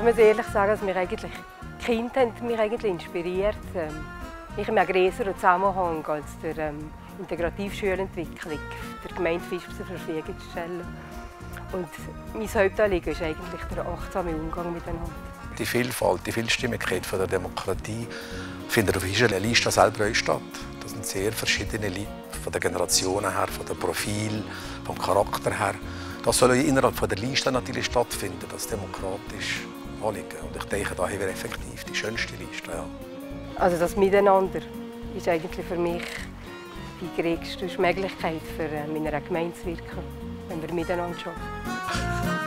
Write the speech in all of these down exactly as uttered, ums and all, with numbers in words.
muss ehrlich sagen, dass mich eigentlich, die Kinder haben mich eigentlich inspiriert. Ähm, ich habe einen größeren Zusammenhang als der ähm, Integrativschulentwicklung der Gemeinde Visp zur Verfügung zu stellen. Und mein Hauptanliegen ist eigentlich der achtsame Umgang miteinander. Die Vielfalt, die Vielstimmigkeit von der Demokratie findet auf unserer Liste selber auch statt. Das sind sehr verschiedene Leute, von den Generationen her, von den Profilen, vom Charakter her. Das soll auch innerhalb von der Liste natürlich stattfinden, das demokratisch Anliegen. Und ich denke, da haben wir effektiv die schönste Liste. Ja. Also das Miteinander ist eigentlich für mich die größte Möglichkeit, für in einer Gemeinde zu wirken, wenn wir miteinander arbeiten.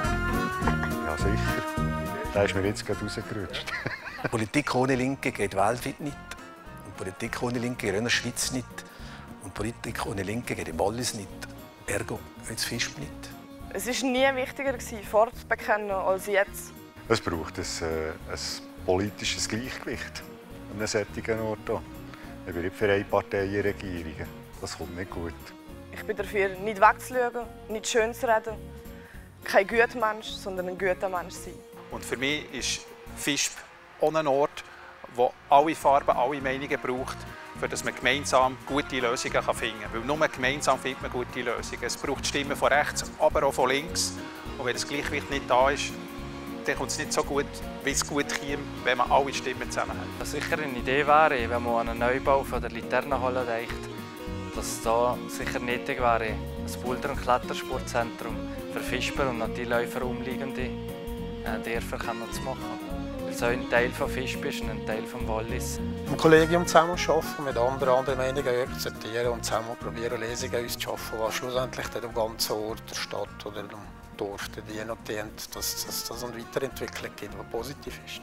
Ja, sicher. Da ist mir jetzt gerade rausgerutscht. Politik ohne Linke geht weltweit nicht. Und Politik ohne Linke geht in der Schweiz nicht. Und Politik ohne Linke geht im Wallis nicht. Ergo jetzt Visp nicht. Es war nie wichtiger, Farbe zu bekennen, als jetzt. Es braucht ein, ein politisches Gleichgewicht an einem solchen Ort. Ich bin nicht für Einparteienregierungen. Das kommt nicht gut. Ich bin dafür, nicht wegzuschauen, nicht schön zu reden. Kein guter Mensch, sondern ein guter Mensch sein. Und für mich ist Visp auch ein Ort, wo alle Farben, alle Meinungen braucht, für dass man gemeinsam gute Lösungen finden kann. Weil nur gemeinsam findet man gute Lösungen. Es braucht Stimmen von rechts, aber auch von links. Und wenn das Gleichgewicht nicht da ist, dann kommt es nicht so gut, wie es gut käme, wenn man alle Stimmen zusammen hat. Was sicher eine Idee wäre, wenn man an einen Neubau von der Laternenhalle denkt, dass da sicher nötig wäre, ein Boulder- und Klettersportzentrum für Visper und an die Läufer umliegende Dörfer zu machen. Weil so ein Teil von Visp ist und ein Teil vom Wallis. Im Kollegium zusammenarbeiten, mit anderen, anderen Meinungen akzeptieren und zusammen probieren, Lösungen zu schaffen, die schlussendlich dem ganzen Ort, der Stadt oder dem Dorf dienen und dient, dass es eine Weiterentwicklung gibt, die positiv ist.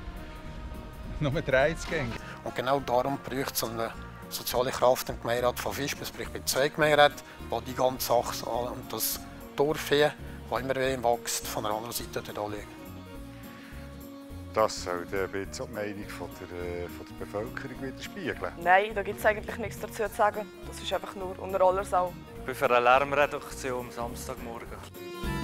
Nummer drei zu gehen. Und genau darum braucht es eine soziale Kraft im Gemeinderat von Visp. Es braucht mit zwei Gemeinderäten, die die ganze Sache und das Dorf hier, das immer mehr wächst, von der anderen Seite anschauen. Das soll ein bisschen die Meinung von der, von der Bevölkerung widerspiegeln. Nein, da gibt es eigentlich nichts dazu zu sagen. Das ist einfach nur unter aller Sau. Ich bin für eine Lärmreduktion am Samstagmorgen.